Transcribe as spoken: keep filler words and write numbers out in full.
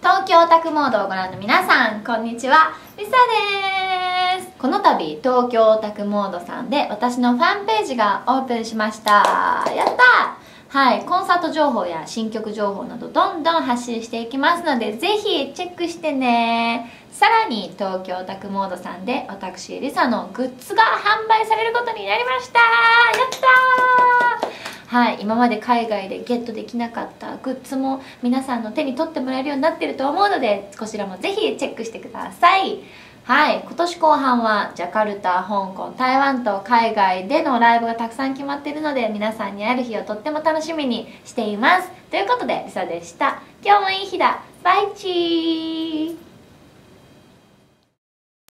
東京オタクモードをご覧の皆さん、こんにちは、リサです。この度東京オタクモードさんで私のファンページがオープンしました。やったー。はい、コンサート情報や新曲情報などどんどん発信していきますので、ぜひチェックしてね。さらに東京オタクモードさんで私リサのグッズが販売されることになりました。やったー。はい、今まで海外でゲットできなかったグッズも皆さんの手に取ってもらえるようになってると思うので、こちらもぜひチェックしてください。はい、今年後半はジャカルタ、香港、台湾と海外でのライブがたくさん決まっているので、皆さんに会える日をとっても楽しみにしています。ということでリサでした。今日もいい日だ。バイチー。